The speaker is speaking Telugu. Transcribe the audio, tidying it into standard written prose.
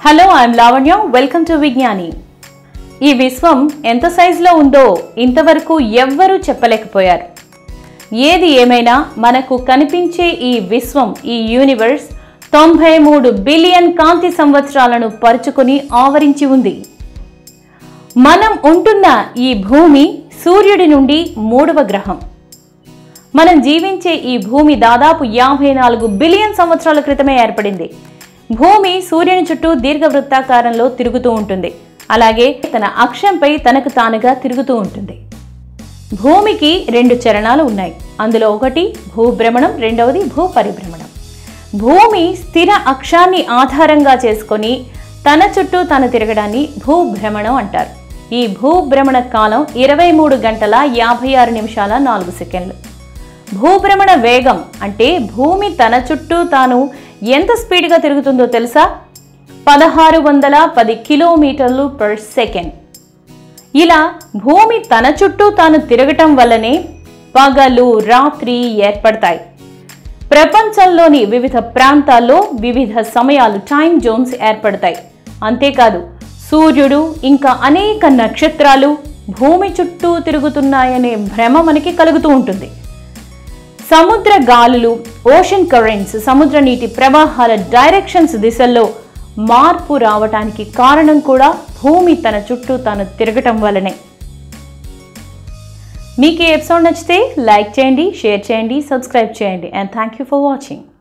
Hello I'm Lavanya welcome to Vignani. ఈ విశ్వం ఎంత సైజులో ఉందో ఇంతవరకు ఎవ్వరూ చెప్పలేకపోయారు. ఏది ఏమైనా మనకు కనిపించే ఈ విశ్వం, ఈ యూనివర్స్ 93 బిలియన్ కాంతి సంవత్సరాలను పరుచుకొని ఆవరించి ఉంది. మనం ఉంటున్న ఈ భూమి సూర్యుడి నుండి 3వ గ్రహం. మనం జీవించే ఈ భూమి దాదాపు 54 బిలియన్ సంవత్సరాల క్రితమే ఏర్పడింది. భూమి సూర్యుని చుట్టూ దీర్ఘవృత్తాకారంలో తిరుగుతూ ఉంటుంది. అలాగే తన అక్షంపై తనకు తానుగా తిరుగుతూ ఉంటుంది. భూమికి 2 చరణాలు ఉన్నాయి. అందులో ఒకటి భూభ్రమణం, రెండవది భూపరిభ్రమణం. భూమి స్థిర అక్షాన్ని ఆధారంగా చేసుకొని తన చుట్టూ తాను తిరగడాన్ని భూభ్రమణం అంటారు. ఈ భూభ్రమణ కాలం 23 గంటల 56 నిమిషాల 4 సెకండ్లు. భూభ్రమణ వేగం అంటే భూమి తన చుట్టూ తాను ఎంత స్పీడ్గా తిరుగుతుందో తెలుసా? 1610 కిలోమీటర్లు పర్ సెకండ్. ఇలా భూమి తన చుట్టూ తాను తిరగటం వల్లనే పగలు రాత్రి ఏర్పడతాయి. ప్రపంచంలోని వివిధ ప్రాంతాల్లో వివిధ సమయాలు, టైమ్ జోన్స్ ఏర్పడతాయి. అంతేకాదు సూర్యుడు ఇంకా అనేక నక్షత్రాలు భూమి చుట్టూ తిరుగుతున్నాయనే భ్రమ మనకి కలుగుతూ ఉంటుంది. సముద్ర గాలులు, ఓషన్ కరెంట్స్, సముద్ర నీటి ప్రవాహాల డైరెక్షన్స్ దిశల్లో మార్పు రావటానికి కారణం కూడా భూమి తన చుట్టూ తాను తిరగటం వల్లనే. మీకు ఈ ఎపిసోడ్ నచ్చితే లైక్ చేయండి, షేర్ చేయండి, సబ్స్క్రైబ్ చేయండి. And thank you for watching.